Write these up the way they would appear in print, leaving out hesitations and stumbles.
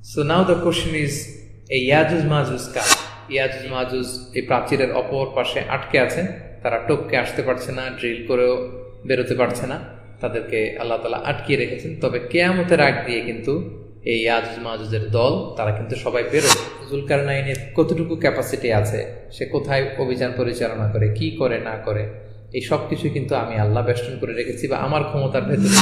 So now the question is, এই Yajuj Majuj কার? ইয়াজুজ মাজুজ এই প্রাচীরের অপর পাশে আটকে আছে, তারা টপকে আসতে পারছে না, ড্রিল করেও বেরোতে পারছে না, তাদেরকে আল্লাহ তাআলা আটকিয়ে রেখেছেন। তবে কিয়ামতের আগ দিয়ে কিন্তু এই ইয়াজুজ মাজুজের দল তারা কিন্তু সবাই বেরোবে। জুলকারনাইনের কতটুকু ক্যাপাসিটি আছে, সে কোথায় অভিযান পরিচালনা করে, কি করে না করে, এই সব কিছু কিন্তু আমি আল্লাহ বেষ্টন করে রেখেছি বা আমার ক্ষমতার ভেতরে।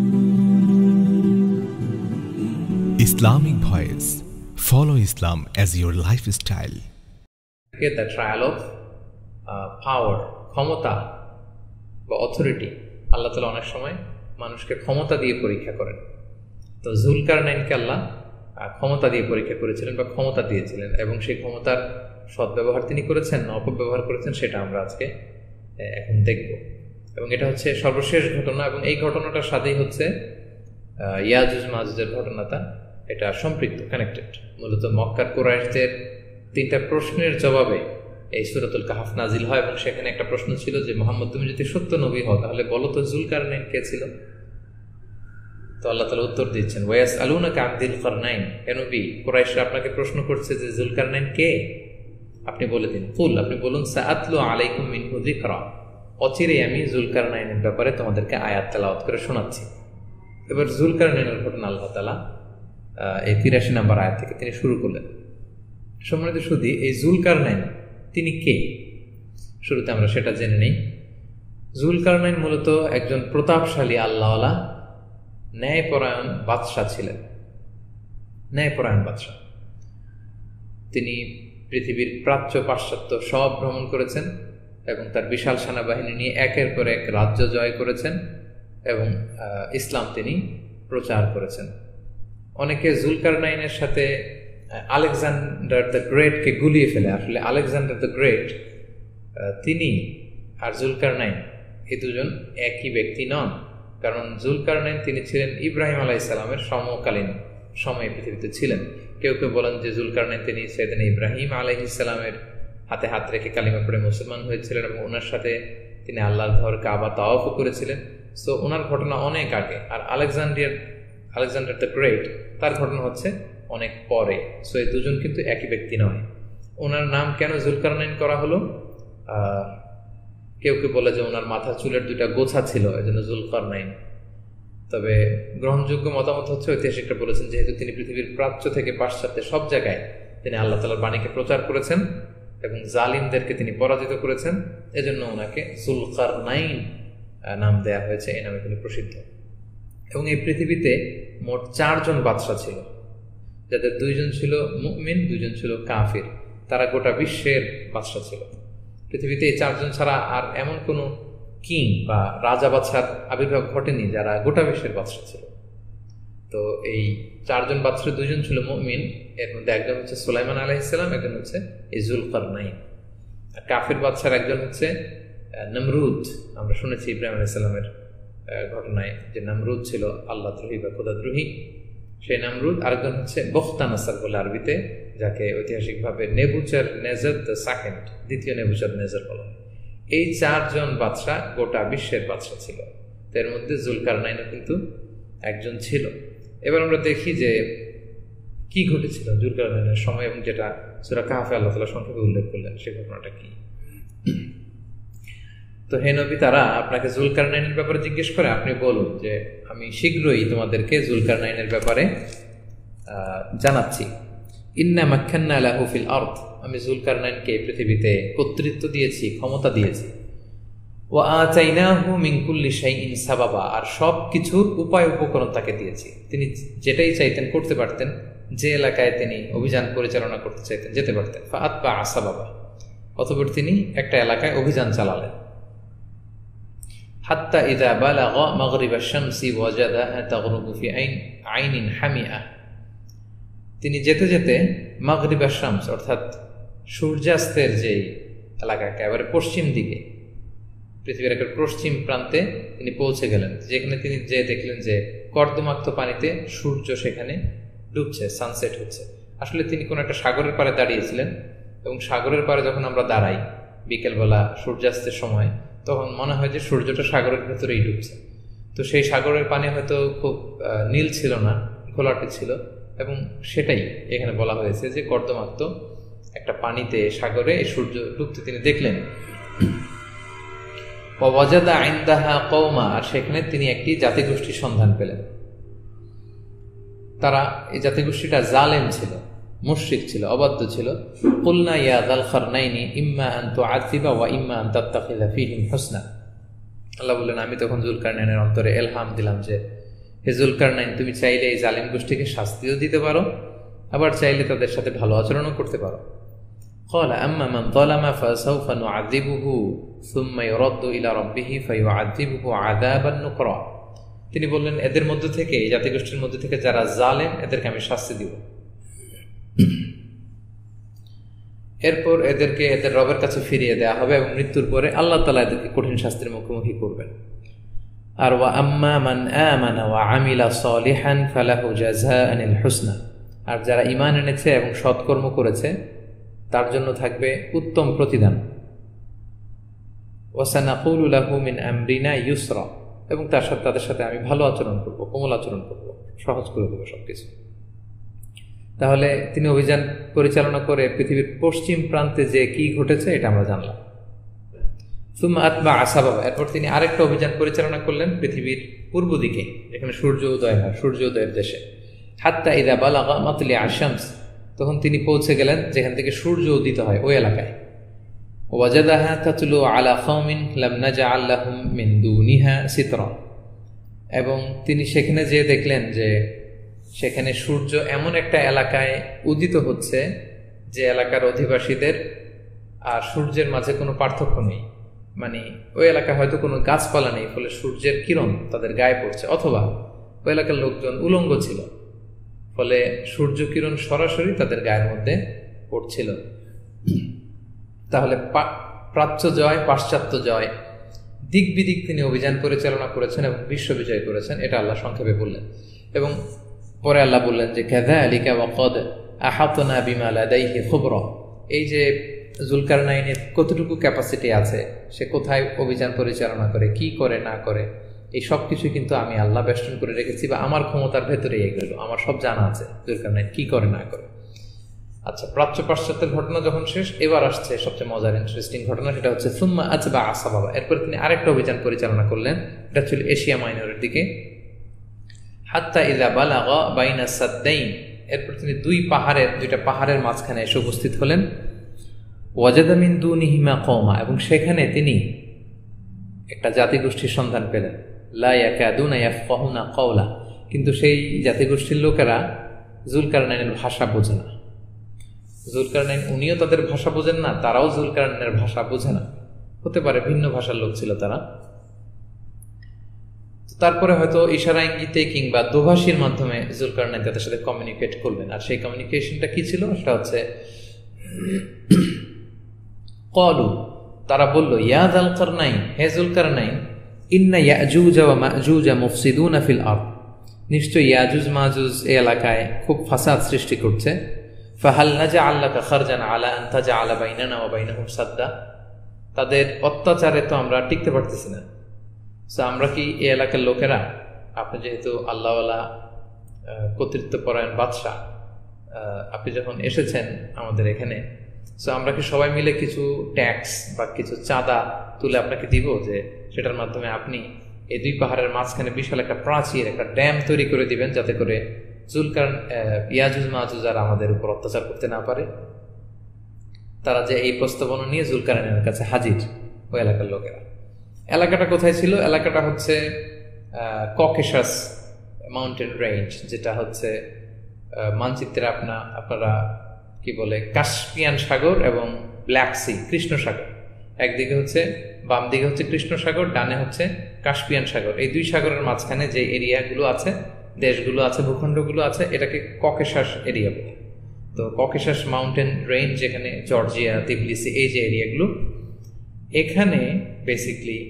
Islamic Voice. Follow Islam as your lifestyle. The trial of power, ক্ষমতা বা অথরিটি, আল্লাহ তাআলা অনেক সময় মানুষকে ক্ষমতা দিয়ে পরীক্ষা করেন। তো জুলকারনাইনকে আল্লাহ ক্ষমতা দিয়ে পরীক্ষা করেছিলেন বা ক্ষমতা দিয়েছিলেন, এবং সেই ক্ষমতার সদ্ব্যবহার তিনি করেছেন না অপব্যবহার করেছেন, সেটা আমরা আজকে এখন দেখব। এবং এটা হচ্ছে সর্বশেষ ঘটনা, এবং এই ঘটনাটার সাথেই হচ্ছে ইয়াজুজ মাজুজের ঘটনাটা এটা সম্পৃক্ত, কানেক্টেড। মূলত মক্কার কুরাইশদের 3টা প্রশ্নের জবাবে এই সূরাতুল কাহাফ নাজিল হয়, এবং সেখানে একটা প্রশ্ন ছিল যে, মুহাম্মদ তুমি যদি সত্য নবী হও তাহলে বলো তো জুলকারনাইন কে ছিল? তো আল্লাহ তাআলা উত্তর দিচ্ছেন, ওয়ায়াসআলুনাকা আন যিল কারনাইন, হে নবী কুরাইশরা আপনাকে প্রশ্ন করছে যে জুলকারনাইন কে, আপনি বলে দিন। কুল, আপনি বলুন, সাআতলু আলাইকুম মিনহু যিকরা, অচিরেই আমি জুলকারনাইনের ব্যাপারে তোমাদেরকে আয়াত তেলাওয়াত করে শোনাচ্ছি। এবার জুলকারনাইনের ঘটনা আল্লাহ তাআলা এই 83 নম্বর আয়াত থেকে তিনি শুরু করলেন। সম্মানিত সুধী, এই জুলকারনাইন তিনি কে, শুরুতে আমরা সেটা জেনে নেই। জুলকারনাইন মূলত একজন প্রতাপশালী আল্লাহওয়ালা ন্যায়পরায়ণ বাদশাহ ছিলেন, ন্যায়পরায়ণ বাদশাহ। তিনি পৃথিবীর প্রাচ্য পাশ্চাত্য সব ভ্রমণ করেছেন এবং তার বিশাল সেনাবাহিনী নিয়ে একের পর এক রাজ্য জয় করেছেন এবং ইসলাম তিনি প্রচার করেছেন। অনেকে জুলকারনাইনের সাথে আলেকজান্ডার দ্য গ্রেটকে গুলিয়ে ফেলে। আসলে আলেকজান্ডার দ্য গ্রেট তিনি আর জুলকারনাইন এই দুজন একই ব্যক্তি নন। কারণ জুলকারনাইন তিনি ছিলেন ইব্রাহিম আলাইহিস সালামের সমকালীন সময়ে পৃথিবীতে ছিলেন। কেউ কেউ বলেন যে জুলকারনাইন তিনি সাইয়েদনা ইব্রাহিম আলাইহিস সালামের হাতে হাত রেখে কালিমা পড়ে মুসলমান হয়েছিলেন, এবং ওনার সাথে তিনি আল্লাহর ঘর কাবা তাওয়াফও করেছিলেন। সো ওনার ঘটনা অনেক আগে। আর আলেকজান্ডার দ্য গ্রেট তার ঘটনা হচ্ছে অনেক পরে। সো এই দুজন কিন্তু একই ব্যক্তি নয়। ওনার নাম কেন জুলকারনাইন করা হলো? কেউ কেউ বলে যে ওনার মাথা চুলের 2টা গোছা ছিল, এই জন্য জুলকারনাইন। তবে গ্রহণযোগ্য মতামত হচ্ছে, ঐতিহাসিকরা বলেছেন, যেহেতু তিনি পৃথিবীর প্রাচ্য থেকে পাশ্চাত্যে সব জায়গায় তিনি আল্লাহ তাআলার বাণীকে প্রচার করেছেন এবং জালিমদেরকে তিনি পরাজিত করেছেন, এজন্য ওনাকে জুলকারনাইন নাম দেয়া হয়েছে। এই নামে তিনি প্রসিদ্ধ। এবং এই পৃথিবীতে মোট 4 জন বাদশাহ ছিল, যাদের 2 জন ছিল মুমিন, 2 জন ছিল কাফির। তারা গোটা বিশ্বের বাদশাহ ছিল। পৃথিবীতে এই 4 জন ছাড়া আর এমন কোনো কিং বা রাজা বাদশার আবির্ভাব ঘটেনি যারা গোটা বিশ্বের বাদশাহ ছিল। তো এই 4 জন বাদশার 2 জন ছিল মুমিন, এর মধ্যে একজন হচ্ছে সুলাইমান আলাইহিস সালাম, একজন হচ্ছে এই জুলকারনাইন। আর কাফির বাদশার একজন হচ্ছে নমরুদ। আমরা শুনেছি ইব্রাহিম আলাইহিস সালামের ঘটনায় যে নমরুদ ছিল আল্লাহদ্রোহী বা খোদাদ্রোহী, সেই নমরুদ। আরেকজন হচ্ছে বখতানাসার বলে আরবিতে, যাকে ঐতিহাসিকভাবে নেবুচাদনেজার দ্য সেকেন্ড, দ্বিতীয় নেবুচাদনেজার বলা হয়। এই 4 জন বাদশাহ গোটা বিশ্বের বাদশাহ ছিল। এর মধ্যে জুলকারনাইনও কিন্তু একজন ছিল। এবার আমরা দেখি যে কি ঘটেছিল জুলকারনাইনের সময়, এবং যেটা সূরা কাহফে আল্লাহ তাআলা সংক্ষেপে উল্লেখ করলেন সেই ঘটনাটা কি। তো হে নবী, তারা আপনাকে জুলকারনাইনের ব্যাপারে জিজ্ঞেস করে, আপনি বলুন যে আমি শীঘ্রই তোমাদেরকে জুলকারনাইনের ব্যাপারে জানাচ্ছি। ইন্না মাক্কান্না লাহু ফিল আরদ, আমি জুলকারনাইনকে পৃথিবীতে কর্তৃত্ব দিয়েছি, ক্ষমতা দিয়েছি। ওয়া আতাইনাহু মিন কুল্লি শাইইন সাবাবা, আর সব কিছুর উপায় উপকরণ তাকে দিয়েছি। তিনি যেটাই চাইতেন করতে পারতেন, যে এলাকায় তিনি অভিযান পরিচালনা করতে চাইতেন যেতে পারতেন। ফাআতবা সাবাবা, অতঃপর তিনি একটা এলাকায় অভিযান চালালেন। হাত্তা ইযা বালাগা মাগরিবা শামসি ওয়াজাদাহা তাগরুবু ফি আইনিন হামিআ, তিনি যেতে যেতে মাগরিবা শামস অর্থাৎ সূর্যাস্তের যে এলাকা, একেবারে পশ্চিম দিকে, পৃথিবীর একেবারে পশ্চিম প্রান্তে তিনি পৌঁছে গেলেন, যেখানে তিনি যে দেখলেন যে কর্দমাক্ত পানিতে সূর্য সেখানে ডুবছে, সানসেট হচ্ছে। আসলে তিনি কোনো একটা সাগরের পাড়ে দাঁড়িয়েছিলেন, এবং সাগরের পাড়ে যখন আমরা দাঁড়াই বিকেলবেলা সূর্যাস্তের সময়, তখন মনে হয় যে সূর্যটা সাগরের ভেতরেই ডুবছে। তো সেই সাগরের পানি হয়তো খুব নীল ছিল না, ঘোলাটে ছিল, এবং সেটাই এখানে বলা হয়েছে যে কর্দমাক্ত একটা পানিতে সাগরে সূর্য ডুবতে তিনি দেখলেন। ওয়াজাদা ইনদাহা কওমা, আর সেখানে তিনি একটি জাতিগোষ্ঠীর সন্ধান পেলেন। তারা এই জাতিগোষ্ঠীটা জালেম ছিল, মুশরিক ছিল, অবাধ্য ছিল। কুলনা ইয়া যাল খারনাইনি ইম্মা আন তুআযিবা ওয়া ইম্মা আন তাত্তাখিযা ফীহিম হুসনা। আল্লাহ বললেন, আমি তখন যুলকারনাইনের অন্তরে ইলহাম দিলাম যে হে যুলকারনাইন, তুমি চাইলে এই জালিম গোষ্ঠীকে শাস্তিও দিতে পারো, আবার চাইলে তাদের সাথে ভালো আচরণও করতে পারো। قال أما من ظلم فسوف نعذبه ثم يرد إلى ربه فيعذبه عذابا نكرا। তিনি বললেন, এদের মধ্যে থেকে, এই জাতিগোষ্ঠীর মধ্যে থেকে যারা জালেম, এদেরকে আমি শাস্তি দিব, এরপর এদেরকে এদের রবের কাছে ফিরিয়ে দেওয়া হবে এবং মৃত্যুর পরে আল্লাহ তাআলা এদেরকে কঠিন শাস্তির মুখোমুখি করবেন। আর ওয়া আম্মা মান আমানা ওয়া আমিলা সালিহান ফালাহু জাযাআনিল হুসনা, আর যারা ঈমান এনেছে এবং সৎকর্ম করেছে তার জন্য থাকবে উত্তম প্রতিদান। ওয়া সানাকুলু লাহু মিন আমরিনা ইউসরা, এবং তাদের সাথে আমি ভালো আচরণ করব, কোমল আচরণ করব, সহজ করে দেবো সবকিছু। তাহলে তিনি অভিযান পরিচালনা করে পৃথিবীর পশ্চিম প্রান্তে যে কি ঘটেছে এটা আমরা জানলাম। সুম্মা আতবা আসাবাবা, এরপর তিনি আরেকটা অভিযান পরিচালনা করলেন পৃথিবীর পূর্ব দিকে, যেখানে সূর্য উদয় হয়, সূর্য উদয়ের দেশে। হাত্তা ইযা বালাগা মাতলিআ আশ-শামস, তখন তিনি পৌঁছে গেলেন যেখান থেকে সূর্য উদিত হয়, ওই এলাকায়। ওয়াজাদাহা তাতলু আলা কওমিন লাম নাজআল লাহুম মিন দুনিহা সিতরা, এবং তিনি সেখানে যেয়ে দেখলেন যে সেখানে সূর্য এমন একটা এলাকায় উদিত হচ্ছে যে এলাকার অধিবাসীদের আর সূর্যের মাঝে কোনো পার্থক্য নেই। মানে ওই এলাকায় হয়তো কোনো গাছপালা নেই, ফলে সূর্যের কিরণ তাদের গায়ে পড়ছে, অথবা ওই এলাকার লোকজন উলঙ্গ ছিল, ফলে সূর্য কিরণ সরাসরি তাদের গায়ের মধ্যে পড়ছিল। তাহলে প্রাচ্য জয়, পাশ্চাত্য জয়, দিক বিদিক তিনি অভিযান পরিচালনা করেছেন এবং বিশ্ব বিজয় করেছেন, এটা আল্লাহ সংক্ষেপে বললেন। এবং পরে আল্লাহ বললেন যে কাযালিকা ওয়া ক্বাদ আহাতনা বিমা লাদাইহি খুবরা, এই যে যুলকারনাইনের কতটুকু ক্যাপাসিটি আছে, সে কোথায় অভিযান পরিচালনা করে, কি করে না করে, এই সব কিছু কিন্তু আমি আল্লাহ বেষ্টন করে রেখেছি, বা আমার ক্ষমতার ভেতরেই এগুলো আমার সব জানা আছে যুলকারনাইন কি করে না করে। আচ্ছা, প্রাচ্য পাশ্চাত্যের ঘটনা যখন শেষ, এবার আসছে সবচেয়ে মজার ইন্টারেস্টিং ঘটনা, সেটা হচ্ছে সুম্মা আতবা আসাবাবা। এরপর তিনি আরেকটা অভিযান পরিচালনা করলেন, এটা ছিল এশিয়া মাইনরের দিকে। হাত্তা ইযা বালাগা বাইনা সাদ্দাইন, এরপর তিনি দুইটা পাহাড়ের মাঝখানে এসে উপস্থিত হলেন। ওয়াজাদা মিন দুনিহিমা কওমা, এবং সেখানে তিনি একটা জাতিগোষ্ঠীর সন্ধান পেলেন। লা ইয়াকাদুনা ইয়াফকাহুনা কাওলা, কিন্তু সেই জাতিগোষ্ঠীর লোকেরা যুলকারনাইনের ভাষা বোঝে না। যুলকারনাইন উনিও তাদের ভাষা বোঝেন না, তারাও যুলকারনাইনের ভাষা বোঝে না। হতে পারে ভিন্ন ভাষার লোক ছিল তারা। তারপরে হয়তো ইশারা ইঙ্গিতে কিংবা দোভাষীর মাধ্যমে যুলকারনাইন তাদের সাথে কমিউনিকেট করবেন। আর সেই কমিউনিকেশনটা কি ছিল? সেটা হচ্ছে ক্বালু, তারা বলল, ইয়া যাল কারনাইন, হে যুলকারনাইন, ইন্না ইয়াজুজ ওয়া মাজুজ মুফসিদুনা ফিল আরদ, নিশ্চয় ইয়াজুজ মাজুজ এই এলাকায় খুব ফাসাদ সৃষ্টি করছে। ফাহাল নাজআল লাকা খারজান আলা আন তাজআলা বাইনানা ওয়া বাইনাহুম সাদ্দা, তাদের অত্যাচারে তো আমরা টিকতে পারতেছি না, সো আমরা কি এই এলাকার লোকেরা, আপনি যেহেতু আল্লাহওয়ালা কর্তৃত্বপরায়ণ বাদশাহ, আপনি যখন এসেছেন আমাদের এখানে, সো আমরা কি সবাই মিলে কিছু ট্যাক্স বা কিছু চাঁদা তুলে আপনাকে দিব, যে সেটার মাধ্যমে আপনি এই দুই পাহাড়ের মাঝখানে বিশাল একটা প্রাচীর, একটা ড্যাম তৈরি করে দিবেন, যাতে করে ইয়াজুজ মাজুজ আর আমাদের উপর অত্যাচার করতে না পারে। তারা যে এই প্রস্তাবনা নিয়ে যুলকারনাইনের কাছে হাজির, ওই এলাকার লোকেরা। এলাকাটা কোথায় ছিল? এলাকাটা হচ্ছে ককেশাস মাউন্টেন রেঞ্জ, যেটা হচ্ছে মানচিত্রে আপনারা কি বলে, কাস্পিয়ান সাগর এবং ব্ল্যাক সি, কৃষ্ণ সাগর। একদিকে হচ্ছে, বাম দিকে হচ্ছে কৃষ্ণ সাগর, ডানে হচ্ছে কাস্পিয়ান সাগর। এই দুই সাগরের মাঝখানে যে এরিয়াগুলো আছে, দেশগুলো আছে, ভূখণ্ডগুলো আছে, এটাকে ককেশাস এরিয়া বলে। তো ককেশাস মাউন্টেন রেঞ্জ, যেখানে জর্জিয়া, তিবলিসি, এই যে এরিয়াগুলো, এখানে বেসিকলি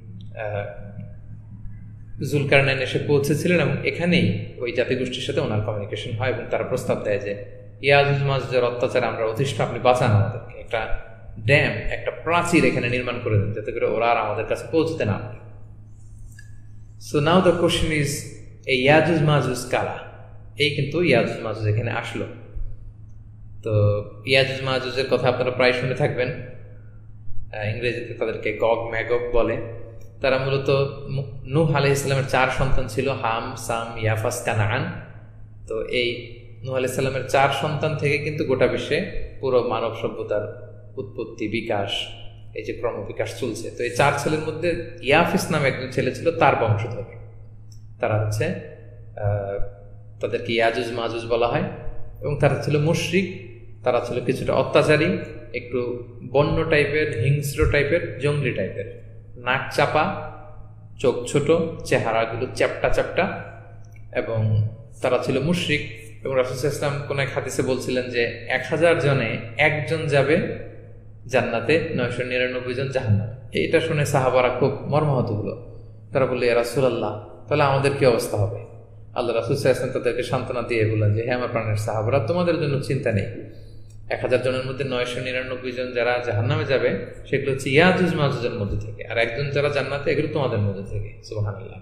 যুলকারনাইন এসে পৌঁছেছিলেন এবং এখানেই ওই জাতিগোষ্ঠীর সাথে ওনার কমিউনিকেশন হয় এবং তারা প্রস্তাব দেয় যে ইয়াজুজ মাজুজের অত্যাচারে আমরা অতিষ্ঠ, আপনি বাঁচান আমাদেরকে, একটা ড্যাম, একটা প্রাচীর এখানে নির্মাণ করে দেন, যাতে করে ওরা আর আমাদের কাছে পৌঁছতে না পারে। So now the question is, এই ইয়াজুজ মাজুজ কারা? এই কিন্তু ইয়াজুজ মাজুজ এখানে আসলো। তো ইয়াজুজ মাজুজের কথা আপনারা প্রায় শুনে থাকবেন, ইংরেজিতে তাদেরকে গগ ম্যাগগ বলে। তারা মূলত নূহ আলাইহিস সালামের 4 সন্তান ছিল, হাম, সাম, ইয়াফাস, কানাআন। তো এই নূহ আলাইহিস সালামের 4 সন্তান থেকে কিন্তু গোটা বিশ্বে পুরো মানব সভ্যতার উৎপত্তি, বিকাশ, এই যে ক্রমবিকাশ চলছে। তো এই 4 ছেলের মধ্যে ইয়াফিস নামে একজন ছেলে ছিল, তার বংশধর। তারা হচ্ছে তাদেরকে ইয়াজুজ মাজুজ বলা হয়। এবং তারা ছিল মুশরিক, তারা ছিল কিছুটা অত্যাচারী, একটু বন্য টাইপের, হিংস্র টাইপের, জঙ্গলি টাইপের, নাক চাপা, চোখ ছোট, চেহারাগুলো চ্যাপটা চ্যাপটা, এবং তারা ছিল মুশরিক। এবং রাসূল সাল্লাল্লাহু আলাইহি ওয়াসাল্লাম কোন এক হাদিসে বলছিলেন যে 1000 জনে একজন যাবে জান্নাতে, 999 জন জাহান্নামে। এটা শুনে সাহাবারা খুব মর্মাহত হলো। তারা বলল, ইয়া রাসূলুল্লাহ, তাহলে আমাদের কি অবস্থা হবে? আল্লাহ রাসূল সাল্লাল্লাহু আলাইহি ওয়াসাল্লাম তাদেরকে সান্ত্বনা দিয়ে বললেন যে, হ্যাঁ আমার প্রাণের সাহাবারা, তোমাদের জন্য চিন্তা নেই। 1000 জনের মধ্যে 999 জন যারা জাহান্নামে যাবে সেগুলো হচ্ছে ইয়াজুজ মাজুজের মধ্যে থেকে, আর একজন যারা জান্নাতে, এগুলো তোমাদের মধ্যে থেকে। সুবহানাল্লাহ।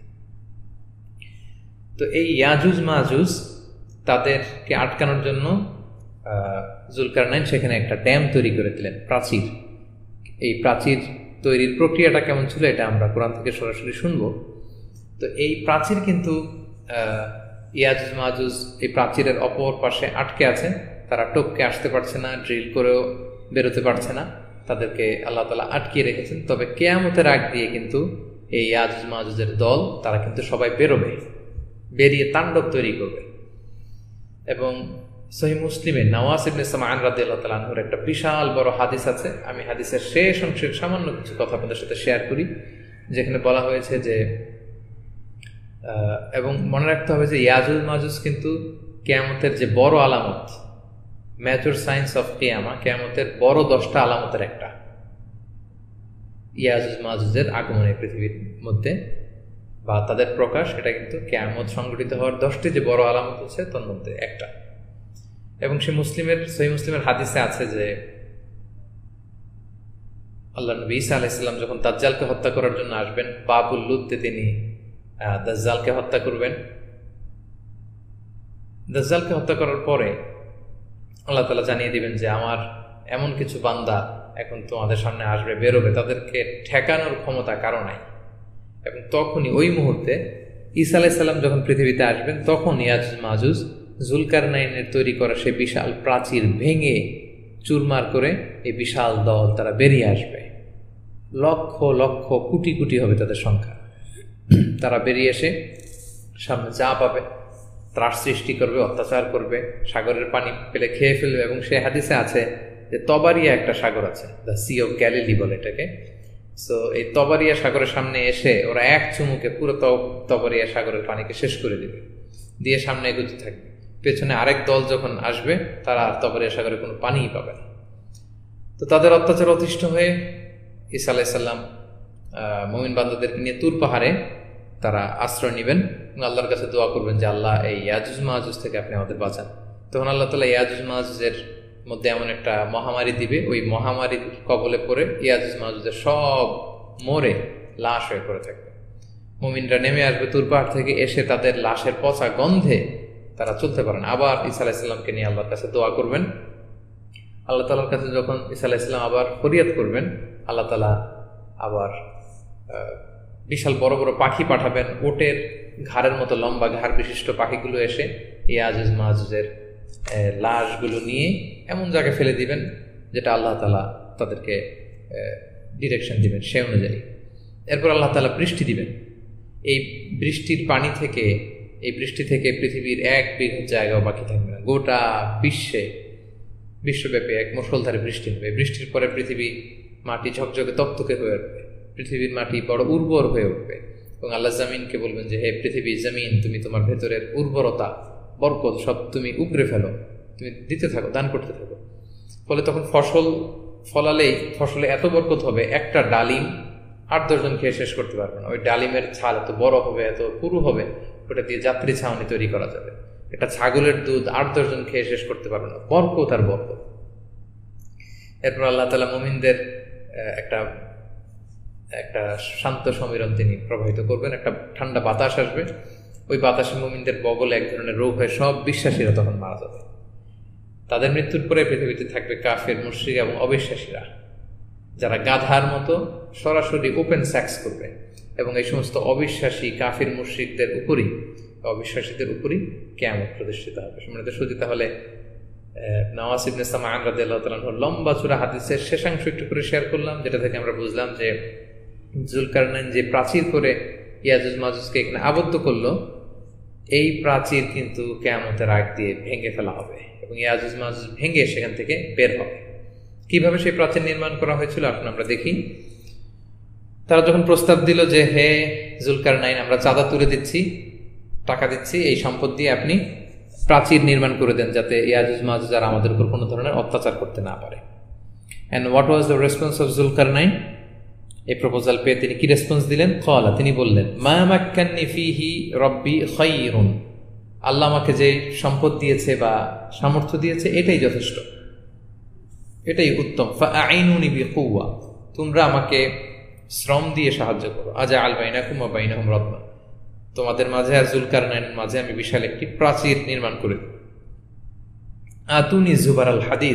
তো এই ইয়াজুজ মাজুজ তাদেরকে আটকানোর জন্য যুলকারনাইন সেখানে একটা ড্যাম তৈরি করে দিলেন, প্রাচীর। এই প্রাচীর তৈরির প্রক্রিয়াটা কেমন ছিল এটা আমরা কোরআন থেকে সরাসরি শুনবো। তো এই প্রাচীর কিন্তু ইয়াজুজ মাজুজ এই প্রাচীরের অপর পাশে আটকে আছে, তারা টপকে আসতে পারছে না, ড্রিল করেও বেরোতে পারছে না, তাদেরকে আল্লাহ তাআলা আটকিয়ে রেখেছেন। তবে কিয়ামতের আগ দিয়ে কিন্তু এই ইয়াজুজ মাজুজের দল, তারা কিন্তু সবাই বেরোবে, বেরিয়ে তাণ্ডব তৈরি করবে। এবং সহিহ মুসলিমে নওয়াস ইবনে সামআন রাদিয়াল্লাহু তাআলা আনহুর একটা বিশাল বড় হাদিস আছে। আমি হাদিসের শেষ অংশের সামান্য কিছু কথা আপনাদের সাথে শেয়ার করি, যেখানে বলা হয়েছে যে, এবং মনে রাখতে হবে যে ইয়াজুজ মাজুজ কিন্তু কিয়ামতের যে বড় আলামত, মেজর সাইন্স অফ কিয়ামা, কিয়ামতের বড় 10টা আলামতের একটা ইয়াজুজ মাজুজের আগমনের পৃথিবীর মধ্যে বা তাদের প্রকাশ। এটা কিন্তু কিয়ামত সংঘটিত হওয়ার 10টি যে বড় আলামত হচ্ছে তার মধ্যে একটা। এবং সে সহিহ মুসলিমের হাদিসে আছে যে আল্লাহ নবী ঈসা আলাইহিস সালাম যখন দাজ্জালকে হত্যা করার জন্য আসবেন, বাবুল লুদ্দে তিনি দাজ্জালকে হত্যা করবেন। দাজ্জালকে হত্যা করার পরে আল্লাহ তাআলা জানিয়ে দিবেন যে আমার এমন কিছু বান্দা এখন তোমাদের সামনে আসবে, বেরোবে, তাদেরকে ঠেকানোর ক্ষমতা কারো নাই। এবং তখনই ওই মুহূর্তে ঈসা আলাইহিস সালাম যখন পৃথিবীতে আসবেন, তখন ইয়াজুজ মাজুজ যুলকারনাইনের তৈরি করা সেই বিশাল প্রাচীর ভেঙে চুরমার করে এই বিশাল দল তারা বেরিয়ে আসবে। লক্ষ লক্ষ কোটি কোটি হবে তাদের সংখ্যা। তারা বেরিয়ে এসে সামনে যা পাবে ত্রাস সৃষ্টি করবে, অত্যাচার করবে, সাগরের পানি পেলে খেয়ে ফেলবে। এবং সে হাদিসে আছে যে তবারিয়া একটা সাগর আছে, দ্য সি অফ গ্যালিলি বলে এটাকে। সো এই তবারিয়া সাগরের সামনে এসে ওরা এক চুমুকে পুরো তবারিয়া সাগরের পানিকে শেষ করে দিবে, দিয়ে সামনে এগোতে থাকবে। পেছনে আরেক দল যখন আসবে, তারা আর তবারিয়া সাগরে কোনো পানিই পাবে না। তো তাদের অত্যাচার অতিষ্ঠ হয়ে ঈসা আলাইহিস সালাম মুমিন বান্দাদেরকে নিয়ে তুর পাহাড়ে তারা আশ্রয় নেবেন এবং আল্লাহর কাছে দোয়া করবেন যে আল্লাহ এই ইয়াজুজ মাজুজ থেকে আপনি আমাদের বাঁচান। তখন আল্লাহ তাআলা ইয়াজুজ মাজুজের মধ্যে এমন একটা মহামারী দিবে, ওই মহামারীর কবলে পড়ে ইয়াজুজ মাজুজের সব মরে লাশ হয়ে পড়ে থাকবে। মুমিনরা নেমে আসবে তুর পাহাড় থেকে, এসে তাদের লাশের পচা গন্ধে তারা চলতে পারেন। আবার ঈসা আলাইহিস সালামকে নিয়ে আল্লাহর কাছে দোয়া করবেন। আল্লাহ তাআলার কাছে যখন ঈসা আলাইহিস সালাম আবার ফরিয়াদ করবেন, আল্লাহ তাআলা আবার বিশাল বড় বড় পাখি পাঠাবেন, ওটের ঘাড়ের মতো লম্বা ঘাড় বিশিষ্ট পাখিগুলো এসে ইয়াজুজ মাজুজের লাশগুলো নিয়ে এমন জায়গায় ফেলে দিবেন যেটা আল্লাহ তাআলা তাদেরকে ডিরেকশন দিবেন সে অনুযায়ী। এরপর আল্লাহ তাআলা বৃষ্টি দিবেন। এই বৃষ্টির পানি থেকে, এই বৃষ্টি থেকে পৃথিবীর 1 বিঘা জায়গাও বাকি থাকবে না। গোটা বিশ্বব্যাপী এক মুষলধারে বৃষ্টি হবে। বৃষ্টির পরে পৃথিবী মাটি ঝকঝকে তকতকে হয়ে উঠবে, পৃথিবীর মাটি বড় উর্বর হয়ে উঠবে। এবং আল্লাহ জামিনকে বলবেন যে, হে পৃথিবী জমিন, তুমি তোমার ভেতরের উর্বরতা, বরকত সব তুমি উপড়ে ফেলো, তুমি দিতে থাকো, দান করতে থাকো। ফলে তখন ফসল ফলালেই ফসলে এত বরকত হবে, একটা ডালিম 8-10 জন খেয়ে শেষ করতে পারবে না। ওই ডালিমের ছাল এত বড় হবে, এত পুরু হবে, ওটা দিয়ে যাত্রী ছাউনি তৈরি করা যাবে। এটা ছাগলের দুধ 8-10 জন খেয়ে শেষ করতে পারবে না, বরকত আর বরকত। এরপর আল্লাহ তাআলা মুমিনদের একটা শান্ত সমীরণ তিনি প্রবাহিত করবেন, একটা ঠান্ডা বাতাস আসবে, ওই বাতাসে মুমিনদের বগলে এক ধরনের রোগ হয়ে সব বিশ্বাসীরা তখন মারা যাবে। তাদের মৃত্যুর পরে পৃথিবীতে থাকবে কাফের, মুশরিক এবং অবিশ্বাসীরা, যারা গাধার মতো সরাসরি ওপেন সেক্স করবে, এবং এই সমস্ত অবিশ্বাসী কাফির মুশরিকদের উপরই, অবিশ্বাসীদের উপরই কিয়ামত প্রতিষ্ঠিত হবে। সম্মানিত সুধী, তাহলে নওয়াস ইবনে সামআন রাদিয়াল্লাহু তাআলা আনহু লম্বা চূড়া হাদিসের শেষাংশ একটু করে শেয়ার করলাম, যেটা থেকে আমরা বুঝলাম যে জুলকারনাইন যে প্রাচীর করে ইয়াজুজ মাজুজকে এখানে আবদ্ধ করলো, এই প্রাচীর কিন্তু কিয়ামতের আগ দিয়ে ভেঙে ফেলা হবে এবং ইয়াজুজ মাজুজ ভেঙে সেখান থেকে বের হবে। কিভাবে সেই প্রাচীর নির্মাণ করা হয়েছিল আসুন আমরা দেখি। তারা যখন প্রস্তাব দিল যে হে জুলকারনাইন, আমরা চাঁদা তুলে দিচ্ছি, টাকা দিচ্ছি, এই সম্পদ দিয়ে আপনি প্রাচীর নির্মাণ করে দেন যাতে ইয়াজুজ মাজুজ আর আমাদের উপর কোনো ধরনের অত্যাচার করতে না পারে। And what was the response of Zulqarnain? এই প্রপোজাল পেয়ে তিনি কি রেসপন্স দিলেন? ক্বালা, তিনি বললেন, মা মাক্কান্নি ফীহি রব্বি খায়রুন, আল্লাহ আমাকে যে সম্পদ দিয়েছে বা সামর্থ্য দিয়েছে এটাই যথেষ্ট, এটাই উত্তম। ফাআইনুনি বিকুওয়া, তোমরা আমাকে শ্রম দিয়ে সাহায্য করো। আজআল বাইনাকুম ওয়া বাইনাহুম রাদমা, তোমাদের মাঝে আর জুলকারনাইনের মাঝে আমি বিশাল একটি প্রাচীর নির্মাণ করে দেব। আতুনি জুবারাল হাদিদ,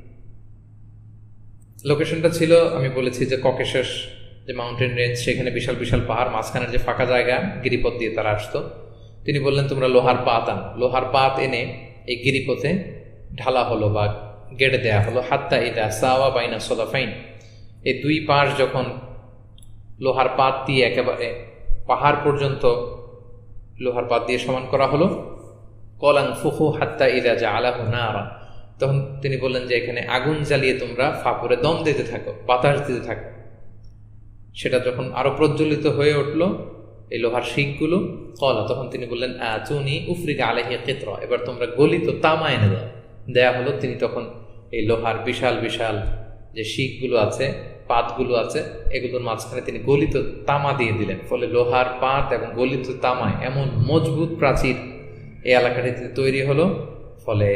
লোকেশনটা ছিল আমি বলেছি যে ককেশাস যে মাউন্টেন রেঞ্জ, সেখানে বিশাল বিশাল পাহাড়, মাঝখানের যে ফাঁকা জায়গা গিরিপথ দিয়ে তারা আসতো। তিনি বললেন তোমরা লোহার পাত আনো। লোহার পাত এনে এই গিরিপথে ঢালা হলো বা গেড়ে দেয়া হলো। হাত্তা ইদা সাওয়া বাইনা সদাফাইন, এই দুই পাশ যখন লোহার পাত দিয়ে একেবারে পাহাড় পর্যন্ত লোহার পাত দিয়ে সমান করা হলো, কলাং ফুহু হাত্তা ইদা জাআলাহু নারা, তখন তিনি বললেন যে এখানে আগুন জ্বালিয়ে তোমরা ফাঁপরে দম দিতে থাকো, বাতাস দিতে থাকো। সেটা যখন আরো প্রজ্বলিত হয়ে উঠলো এই লোহার শিকগুলো, কলা, তখন তিনি বললেন আতুনি উফরিকা আলাইহি কিতরা, এবার তোমরা গলিত তামা এনে দাও। দেয়া হলো। তিনি তখন এই লোহার বিশাল বিশাল যে শিকগুলো আছে, পাতগুলো আছে, এগুলোর মাঝখানে তিনি গলিত তামা দিয়ে দিলেন। ফলে লোহার পাত এবং গলিত তামায় এমন মজবুত প্রাচীর এই এলাকাটিতে তৈরি হলো। ফলে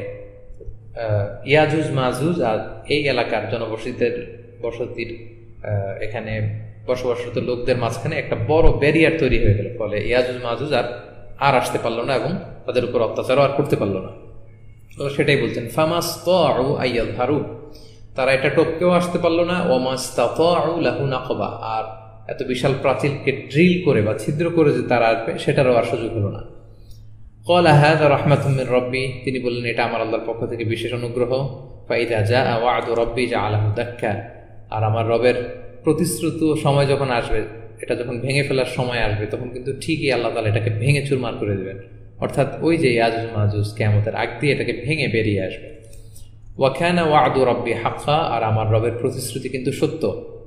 ইয়াজুজ মাজুজ আর এই এলাকার বসতির এখানে বসবাসরত লোকদের মাঝখানে একটা বড় ব্যারিয়ার তৈরি হয়ে গেল। ফলে ইয়াজুজ মাজুজ আর আসতে পারলো না এবং তাদের উপর অত্যাচারও আর করতে পারলো না। তো সেটাই বলছেন, ফামাসতাউ আইয়াযহারু, তারা এটা টপকেও আসতে পারলো না। ওয়ামাসতাতাউ লাহু নাকবা, আর এত বিশাল প্রাচীরকে ড্রিল করে বা ছিদ্র করে যে তারা আসবে সেটারও আর সুযোগ হলো না। ক্বালা হাযা রাহমাতুম মির রাব্বি, তিনি বললেন এটা আমার আল্লাহর পক্ষ থেকে বিশেষ অনুগ্রহ। ফাইদা জাআ ওয়া'দু রাব্বি জাআলাহু দাক্কা, আর আমার রবের প্রতিশ্রুত সময় যখন আসবে, এটা যখন ভেঙে ফেলার সময় আসবে, তখন কিন্তু ঠিকই আল্লাহ তাআলা এটাকে ভেঙে চুরমার করে দেবেন। অর্থাৎ ওই যে ইয়াজুজ মাজুজ কিয়ামতের আগ দিয়ে এটাকে ভেঙে বেরিয়ে আসবে। ওয়া কানা ওয়া'দু রাব্বি হাক্কা, আর আমার রবের প্রতিশ্রুতি কিন্তু সত্য।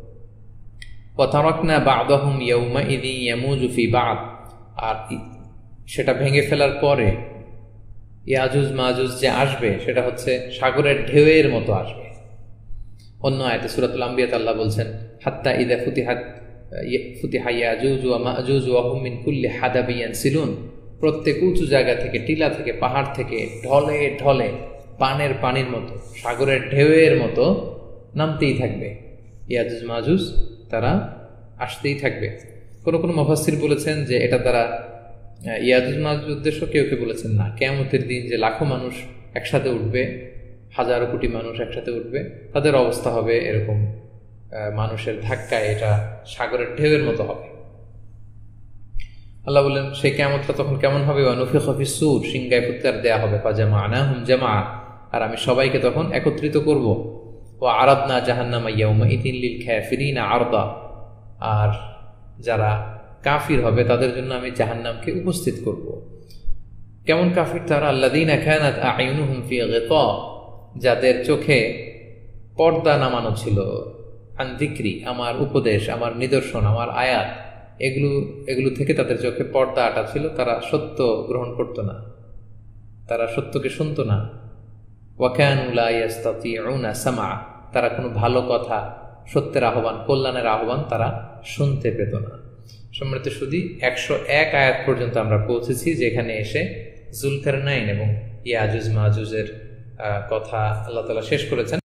ওয়া তারাকনা বা'দাহুম ইয়াওমাইযি ইয়ামুজু ফি বা'দ, আর সেটা ভেঙে ফেলার পরে ইয়াজুজ মাজুজ যে আসবে সেটা হচ্ছে সাগরের ঢেউয়ের মতো আসবে। অন্য আয়াতে সূরাতুল আম্বিয়াতে আল্লাহ বলছেন, হাত্তা ইযা ফুতিহা ইয়াজুজ ওয়া মাজুজ ওয়া হুম মিন কুল্লি হাদাবিন ইয়ানসিলুন, প্রত্যেক উঁচু জায়গা থেকে, টিলা থেকে, পাহাড় থেকে ঢলে ঢলে পানির মতো, সাগরের ঢেউয়ের মতো নামতেই থাকবে ইয়াজুজ মাজুজ, তারা আসতেই থাকবে। কোনো কোনো মুফাসসির বলেছেন যে এটা দ্বারা ইয়াজুজ মাজুজ উদ্দেশ্য, কেউ কেউ বলেছেন না, কিয়ামতের দিন যে লাখো মানুষ একসাথে উঠবে, হাজারো কোটি মানুষ একসাথে উঠবে, তাদের অবস্থা হবে এরকম মানুষের ধাক্কায় এটা সাগরের ঢেউয়ের মতো হবে। আল্লাহ বললেন সেই কিয়ামতটা তখন কেমন হবে? ওয়ানুফিখা ফিস-সূর, সিংহায় ফুৎকার দেয়া হবে। ফাজামা'নাহুম জামআ, আর আমি সবাইকে তখন একত্রিত করব। ওয়া আরাদনা জাহান্নামা ইয়াওমাইযিন লিল কাফিরিনা আরদা, আর যারা কাফির হবে তাদের জন্য আমি জাহান্নামকে উপস্থিত করব। কেমন কাফির তারা? আল্লাযীনা কানাত আ'য়ুনুহুম ফি গিতা, যাদের চোখে পর্দা নামানো ছিল, আন যিকরি, আমার উপদেশ, আমার নিদর্শন, আমার আয়াত, এগুলো থেকে তাদের চোখে পর্দা আটা ছিল। তারা সত্য গ্রহণ করত না, তারা সত্যকে শুনত না। ওয়া কানু লা ইস্তাতিউনা সামআ, তারা কোনো ভালো কথা, সত্যের আহ্বান, কল্যাণের আহ্বান তারা শুনতে পেত না। সম্মানিত সুধী, 101 আয়াত পর্যন্ত আমরা পৌঁছেছি, যেখানে এসে জুলকারনাইন এবং ইয়াজুজ মাজুজের কথা আল্লাহ তাআলা শেষ করেছেন।